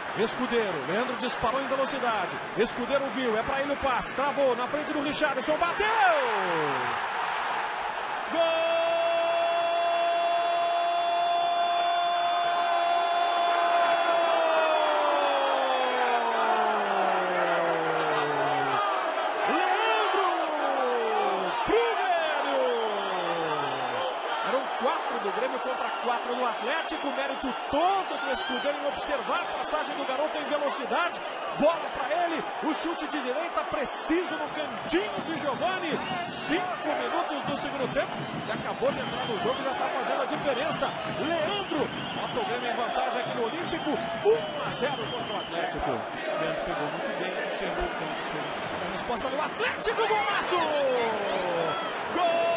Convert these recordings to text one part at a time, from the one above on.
Escudeiro, Leandro disparou em velocidade. Escudeiro viu, é pra ele o passe. Travou na frente do Richarlison, bateu! Gol! Eram 4 do Grêmio contra 4 do Atlético. Mérito todo do Escudeiro em observar a passagem do garoto em velocidade. Bola para ele, o chute de direita preciso no cantinho de Giovani. 5 minutos do segundo tempo. Ele acabou de entrar no jogo e já está fazendo a diferença. Leandro bota o Grêmio em vantagem aqui no Olímpico. 1-0 contra o Atlético. Leandro pegou muito bem, enxergou o campo. Fez a resposta do Atlético, golaço! Gol!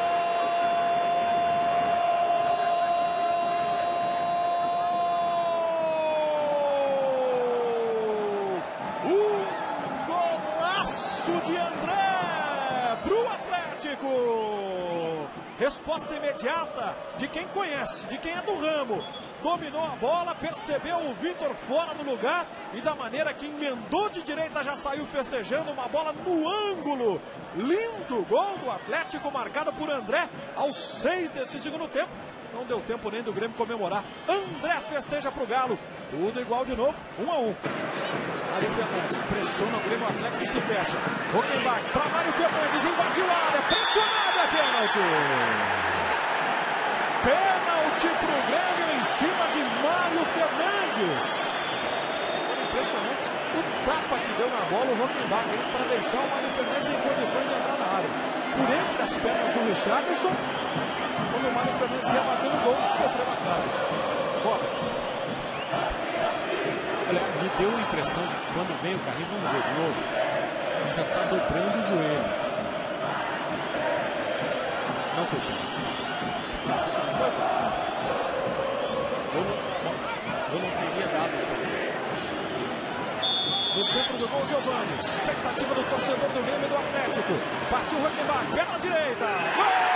De André pro Atlético. Resposta imediata de quem conhece, de quem é do ramo. Dominou a bola, percebeu o Vitor fora do lugar e da maneira que emendou de direita já saiu festejando uma bola no ângulo. Lindo gol do Atlético marcado por André aos 6 desse segundo tempo. Não deu tempo nem do Grêmio comemorar. André festeja pro Galo. Tudo igual de novo, 1-1. Mário Fernandes pressiona o Grêmio, o Atlético se fecha. Rockenbach para Mário Fernandes, invadiu a área, pressionado, é pênalti. Pênalti pro Grêmio em cima de Mário Fernandes. Impressionante o tapa que deu na bola o Rockenbach para deixar o Mário Fernandes em condições de entrar na área. Por entre as pernas do Richarlison, quando o Mário Fernandes ia bater no gol, sofreu uma trave. Bola. Olha, me deu a impressão de que quando vem o carrinho, vamos ver de novo, ele já está dobrando o joelho. Não foi pênalti. Eu não teria dado o pênalti. No centro do gol, Giovani. Expectativa do torcedor do Grêmio e do Atlético. Partiu o Rockenbach, perna direita. Gol!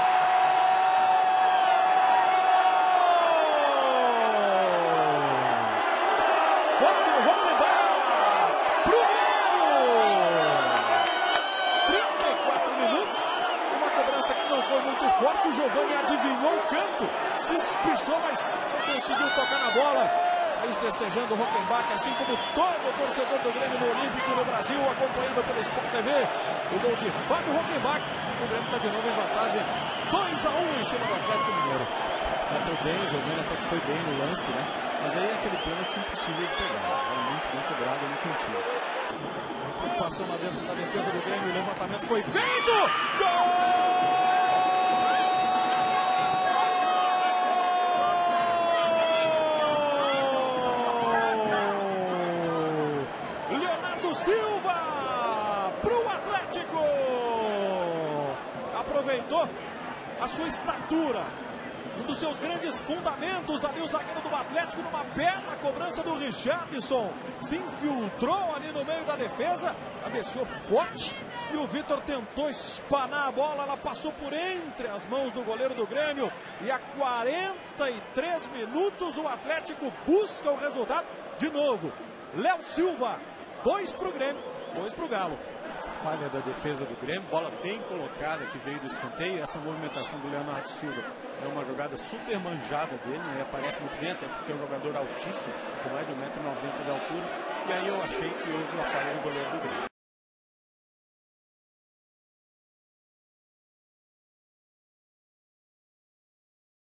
Fábio Rockenbach pro Grêmio. 34 minutos. Uma cobrança que não foi muito forte. O Giovani adivinhou o canto. Se espichou, mas não conseguiu tocar na bola. Saiu festejando o Rockenbach, assim como todo o torcedor do Grêmio no Olímpico no Brasil, acompanhando pelo Sport TV. O gol de Fábio Rockenbach. O Grêmio está de novo em vantagem. 2-1 em cima do Atlético Mineiro. Bateu bem, o Giovani até que foi bem no lance, né? Mas aí é aquele pênalti impossível de pegar. Era muito bem cobrado no cantinho. Preocupação lá dentro da defesa do Grêmio. O levantamento foi feito! Gol! Leonardo Silva pro Atlético! Aproveitou a sua estatura. Um dos seus grandes fundamentos ali, o zagueiro do Atlético, numa bela cobrança do Richarlison. Se infiltrou ali no meio da defesa, cabeceou forte e o Vitor tentou espanar a bola. Ela passou por entre as mãos do goleiro do Grêmio e a 43 minutos o Atlético busca o resultado de novo. Léo Silva, 2 pro Grêmio, 2 pro Galo. Falha da defesa do Grêmio, bola bem colocada que veio do escanteio. Essa movimentação do Leonardo Silva é uma jogada super manjada dele, né? Aparece muito bem, até porque é um jogador altíssimo, com mais de 1,90 m de altura. E aí eu achei que houve uma falha do goleiro do Grêmio.